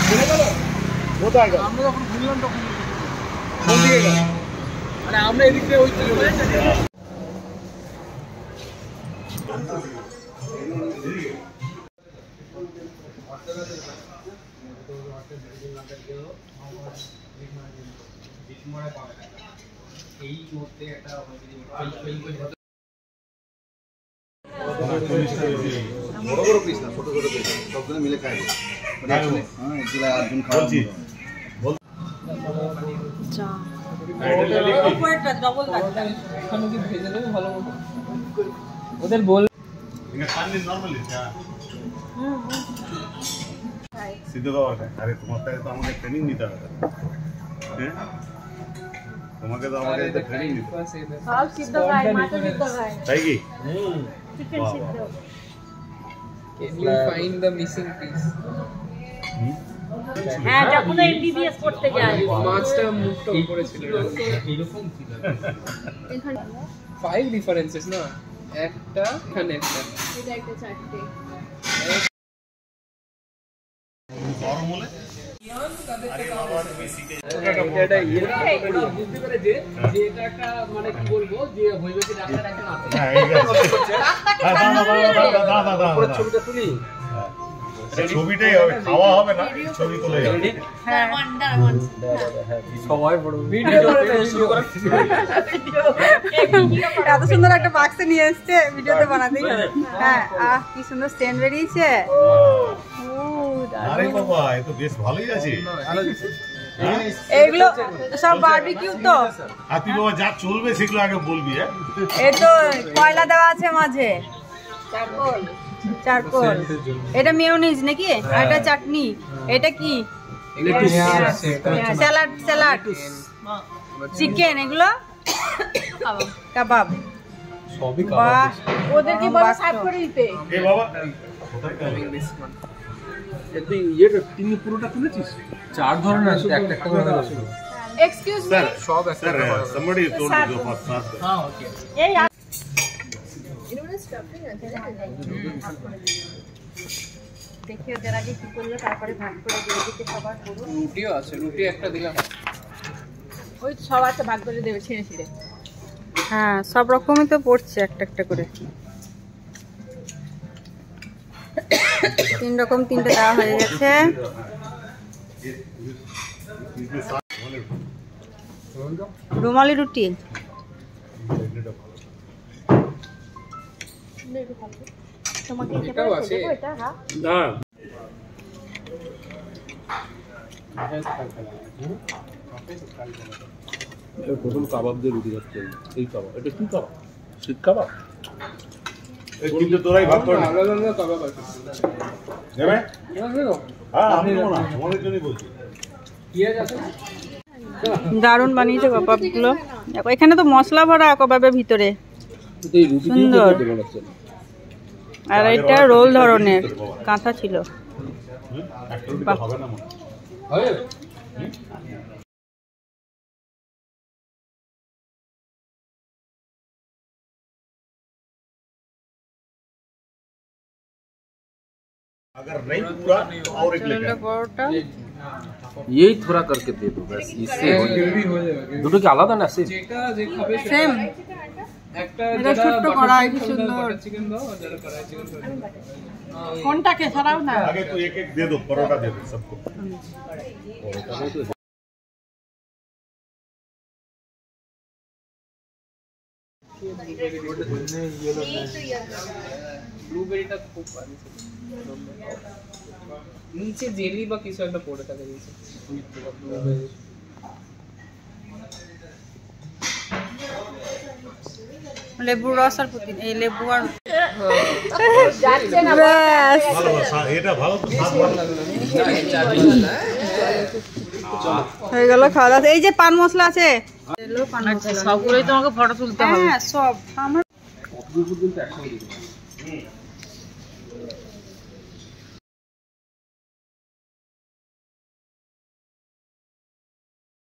কোথায় গেল? আমরা যখন ঘুরলাম তখন কোন দিকে গেল? মানে আমরা এদিক থেকে ওই দিকে এই মধ্যে একটা বড় বড় পিস না, ছোট ছোট পিস সবগুলো মিলে খাই। হ্যাঁ, এগুলা আজকে খাচ্ছি। চা ওপরটা ডবল কাটটা এখানে কি ভেজে দেবে ভালো মতো। ওদের বল ইনকা পানি নরমালি চা। সিদ্ধ খাওয়া যায়। আরে তোমার থেকে তো আমাকে ট্রেনিং নিতে হবে। হ্যাঁ, তোমাকে তো আমাকে ট্রেনিং নিতে হবে। সব সিদ্ধ খায়, মাছ সিদ্ধ খায়। তাই কি? চিকেন সিদ্ধ। Can you find the missing piece? হ্যাঁ, যখন এমবিবিএস করতে যায় মাছটা মুখটা উপরে ছিল এরকম ছিল। এখানে 5 ডিফারেন্সেস না, একটা এখানে একটা এটা একটা চারটে গরম হলে এটা বুঝতে পারে যে এটা একটা মানে কি বলবো যে হইবে কি ডাক্তার একজন আছে। হ্যাঁ, এই ছবিটা তুলি, ছবিটাই হবে, খাওয়া হবে না, ছবি তুলে যাবে। হ্যাঁ, সবাই বড় ভিডিও এত সুন্দর একটা বাক্স নিয়ে এসেছে, ভিডিওতে বানাতেই হবে। হ্যাঁ, কি সুন্দর সেন্ট বেরিয়েছে। আরে বাবা, এ তো বেশ ভালোই আছে। এগুলো সব বারবিকিউ তো। আর তুই বাবা যা চলবে সেগুলো আগে বলবি। হ্যাঁ, এই তো কয়লা দেওয়া আছে মাঝে, চারকোল। এটা মেয়োনিজ নাকি? আর এটা চাটনি। এটা কি? স্যালাড, স্যালাড, চিকেন, এগুলো কাবাব। সবই কাবাব। ওদেরকে বলো সার্ভ করে দিতে। এ বাবা তুই এটা তিন পুরোটা তুলেছিস? 4 ধরনের আছে, একটা একটা করে আছে। এক্সকিউজ মি, সব একটা করে। somebody told me to first start. হ্যাঁ, ওকে। এই ইউনিভার্স স্টাফিং আছে দেখি ওদের আগে কি করলো, তারপরে ভাগ করে দিয়ে দিতে সবার পুরো। রুটিও আছে, রুটি একটা দিলাম। ওই সব আছে, ভাগ করে দেবে ছিঁড়ে ছিঁড়ে। হ্যাঁ, সব রকমই তো পড়ছে একটা একটা করে। 3 রকম 3টে দেওয়া হয়ে গেছে। রুমালি রুটি তোমাকে এটাও আছে এটা। হ্যাঁ না, প্রথম কাবাব দিয়ে রুটি খাচ্ছে। এই কাবাব, এটা কি কাবাব? শিক কাবাব। এই কিন্তু তোরাই ভাগ করে না, আলাদা আলাদা কাবাব আছে। নেবে? হ্যাঁ, আমি নেব না, তোমাদের জন্যই বলছি। পেঁয়াজ আছে। দারুণ বানিয়েছে কাবাবগুলো। দেখো এখানে তো মশলা ভরা কাবাবের ভিতরে, সুন্দর। আর এটা রোল ধরনের, কাঁচা ছিল। अगर नहीं पूरा और एक लेकर यही थोड़ा करके दे दो बस, इससे दोनों की आलादा ना सेम सेम একটা ছোট কড়াই কি সুন্দর চিকেন দাও আর যারা কড়াই চিকেন দাও কোনটাকে ছড়াও না আগে তো এক এক दे दो परोटा दे दो सबको ব্লুবেরিটা খুব ভালো নিচে জেলি বা কিছু একটা পড়ে থাকে নিচে ব্লুবেরি লেবুর রস আর পুদিনা এই লেবু আর যাচ্ছে না বাস ভালো এটা ভালো তো স্বাদ ভালো হয়ে গেল খাওয়া দাওয়া। এই যে পান মশলা আছে এলো পান মশলা সবগুলোই তোমাকে ফটো তুলতে হবে। হ্যাঁ সব আমার কতগুলো পর্যন্ত একসাথে দিতে